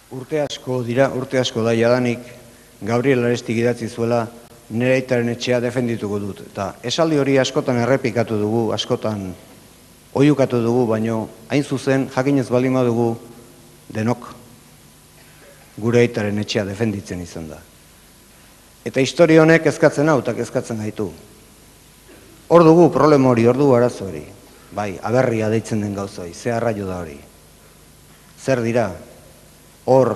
Urte asko da jadanik Gabriel Arestik idatzi zuela nire aitaren etxea defendituko dut. Eta esaldi hori askotan errepikatu dugu, askotan oiukatu dugu, baino hain zuzen jakinez baldin badugu denok gure aitaren etxea defenditzen izan da. Eta historia honek kezkatzen hau eta kezkatzen gaitu. Hor dugu problema hori, hor dugu arazo hori. Bai, aberria deitzen den gauzoi, ze arraio da hori. Zer dira? Hor,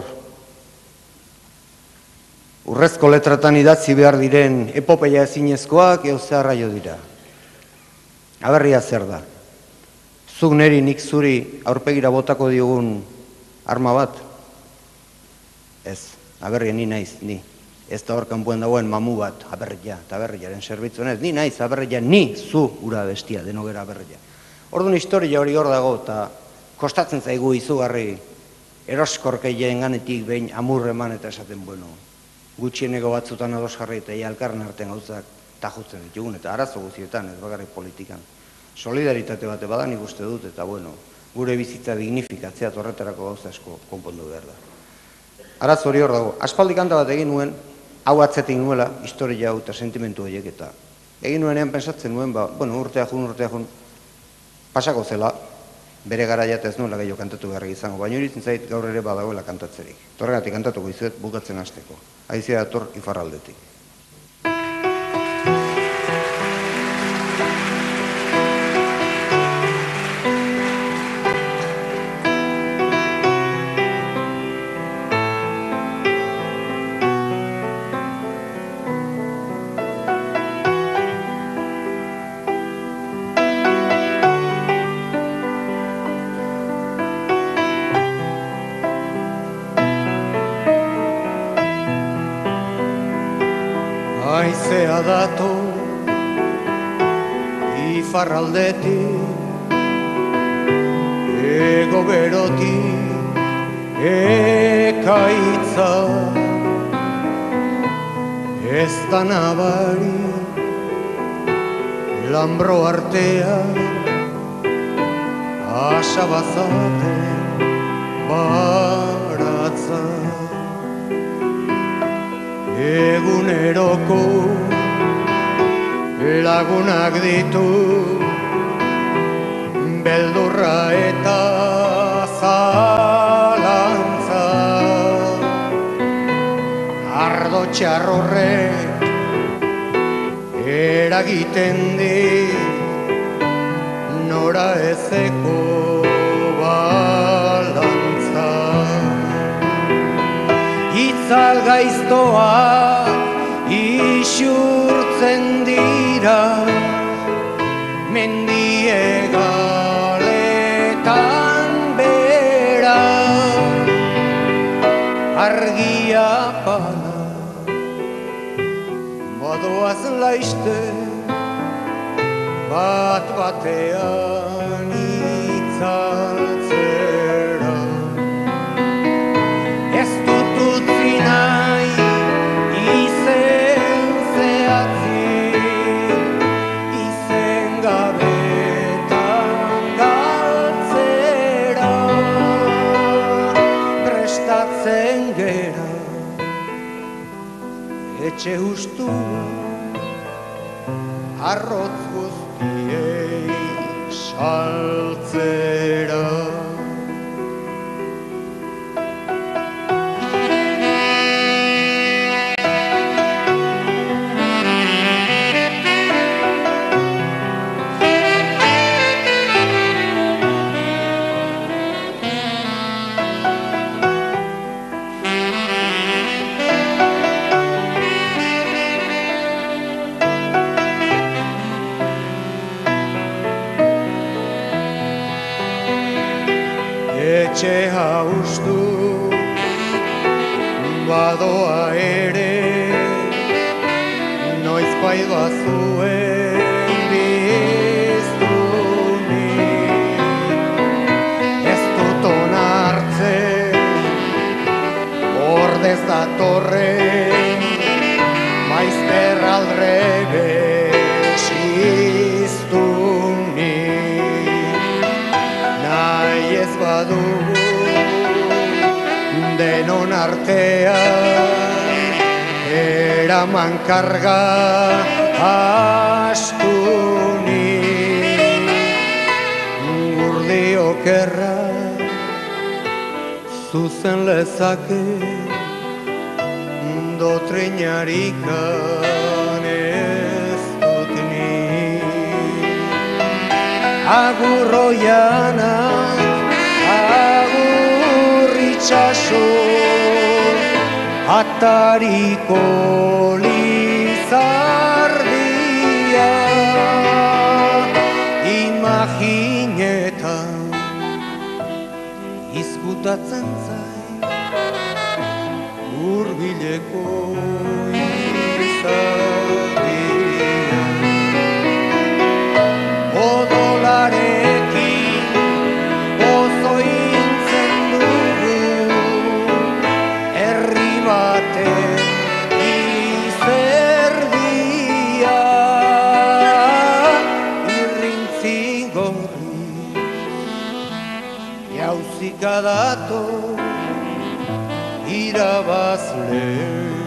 urrezko letratan idatzi behar diren epopeia ezinezkoak eo ze arraio dira. Aberria zer da? Zuk neri nik zuri aurpegira botako diogun arma bat? Ez, aberria ni naiz, ni. Ez da hor kanpuen dagoen mamu bat, aberria, eta aberriaren zerbitzuen ez. Ni naiz, aberria, ni zu ura bestia, denogera aberria. Orduan historia hori hor dago, eta kostatzen zaigu izugarri eroskorkeien ganetik behin amur eman eta esaten, bueno, gutxieneko batzutan ados jarri eta elkarren artean gauzak tajutzen ditugun, eta arazo guztietan, ez bakarrik politikan. Solidaritate bate badan ikuste dut, eta bueno, gure bizitza dignifikatzea horretarako gauza asko konpondu behar da. Arazo hori hor dago. Aspaldi kanta bat egin nuen, hau atzetik nuela, historia hau eta sentimentu horiek, eta egin nuenean pensatzen nuen, bueno, urtea jun, pasako zela, bere garaiat ez nuela gehiago kantatu behar izango, baina iritzen zait gaur ere badagoela kantatzerik. Torregatik kantatuko izuet bukatzen hasteko. Aizia dator Iparraldetik. Haizea dato Iparraldetik, ego berotik ekaitza, ez da nabari lambro artea, asabazaten baratza. Eguneroko lagunak ditu, beldurra eta zalantza. Ardo txarrorrek eragiten di, nora ezeko balantza. Itzal gaiztoak isurtzen dira, mendie galetan bera, argia pala, badoaz laiste, bat batean itzaltzera. Ez dut utzi nahi izen zehatzik, izen gabetan galtzera. Prestatzen gera etxe hustu, arrotz guztiei saltzera. Etxe haustu badoa ere, noiz bai bazuen biztunik. Ez dut onartzen ordez datorren maizter aldrebes iztunik. Nahi ez badu den artean eraman karga astuni gurdi okerra zuzen lezake dotreinarikan ez dut ni agurroianak agur itxaso atariko lizardia imaginetan izkutatzen zai hurbileko izadia odolarekin oso intzen dugu herri baten izerdia irrintzi gorri jauzika dator irabazle